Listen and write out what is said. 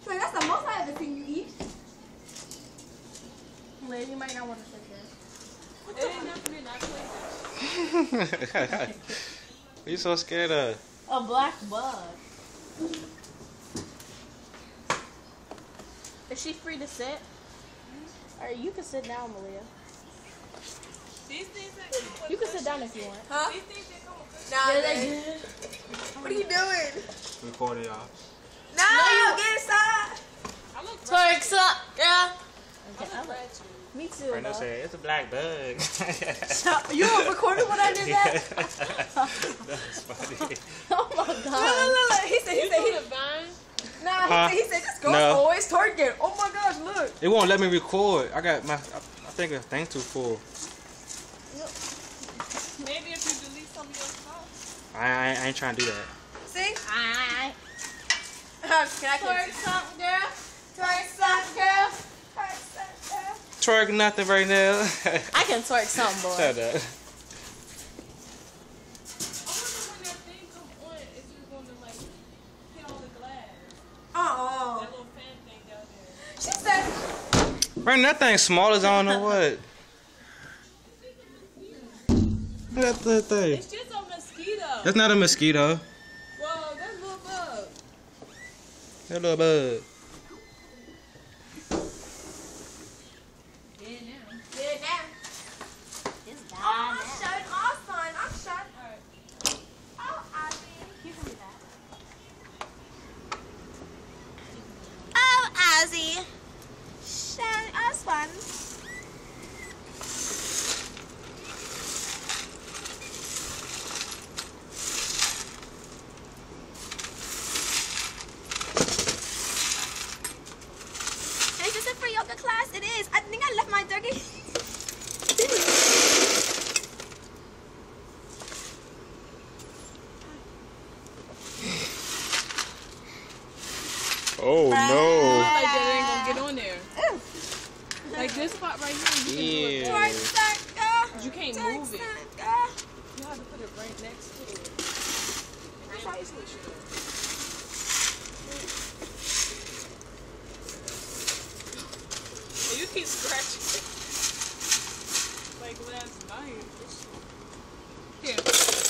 So that's the most I ever seen you eat. Liz, you might not want to sit there. It ain't nothing not clean. What you so scared of? A black bug. Is she free to sit? Or you can sit down, Malia. These things that You can sit down if you want. Huh? These things that come with Nah, Yeah, man. they good. What are you doing? Recording y'all. No, get inside. I look Twerks up, yeah. Okay, I look ratchet. me too. Brenda though. said, it's a black bug. You were recording when I did that? That's funny. Oh my Look, god. look, look. He said, You know the vine? nah, he said, this girl's No. always twerking. Oh my gosh, look. It won't let me record. I got my, I think the thing's too full. Maybe if you delete some of your stuff. I ain't trying to do that. See? Alright. Can I Twerk something, girl. Twerk something, girl. Twerk something, girl. Twerk nothing right now. I can twerk something, boy. Shut up. I wonder when that thing come on, if you're going to like hit all the glass. Uh-uh. That little fan thing down there. She said, Brenda, that thing small as I don't know what. Look at that thing. It's just a mosquito. That's not a mosquito. Whoa, that's a little bug. That little bug. Yeah, now. yeah, now. It's Oh, dying I'm shut off, son. I'm shut. Alright. Oh, I You can do that. Oh, Ozzy. Shut us one. Is this it for yoga class? It is. I think I left my doggy. Oh no. Like that ain't gonna get on there. Like this spot right here, you can do it. Yeah. But you can't move it. You have to put it right next to it. That's how you switch it. And you keep scratching it. Like last night. Here.